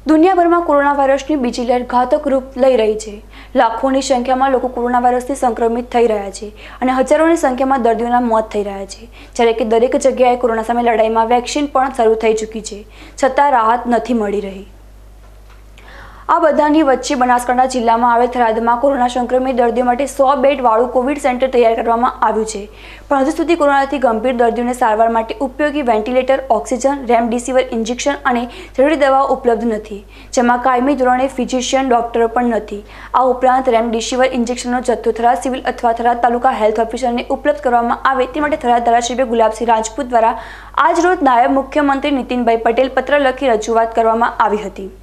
દુનિયાભરમાં કોરોના વાયરસની બીજી લહેર ઘાતક રૂપ લઈ રહી છે। લાખોની સંખ્યામાં લોકો કોરોના વાયરસથી સંક્રમિત થઈ રહ્યા છે અને હજારોની સંખ્યામાં દર્દીઓના મોત થઈ રહ્યા છે। જ્યારે કે દરેક જગ્યાએ કોરોના સામે લડાઈમાં વેક્સિન પણ શરૂ થઈ ચૂકી છે, છતાં રાહત નથી મળી રહી। આ બધાની વચ્ચે બનાસકાંઠા જિલ્લામાં આવેલ થરાદમાં કોરોના સંક્રમિત દર્દીઓ માટે 100 બેડ વાળું કોવિડ સેન્ટર તૈયાર કરવામાં આવ્યું છે, પણ હજુ સુધી કોરોનાથી ગંભીર દર્દીઓને સારવાર માટે ઉપયોગી વેન્ટિલેટર, ઓક્સિજન, રેમડેસિવિર ઇન્જેક્શન અને જરૂરી દવાઓ ઉપલબ્ધ નથી, જેમાં કાયમી ધોરણે ફિઝિશિયન ડોક્ટરો પણ નથી। આ ઉપરાંત રેમડેસિવિર ઇન્જેક્શનનો જથ્થો થરાદ સિવિલ અથવા થરાદ તાલુકા હેલ્થ ઓફિસરને ઉપલબ્ધ કરવામાં આવે તે માટે થરાદ ધારાસભ્ય ગુલાબસિંહ રાજપૂત દ્વારા આજરોજ નાયબ મુખ્યમંત્રી નીતિનભાઈ પટેલ પત્ર લખી રજૂઆત કરવામાં આવી હતી।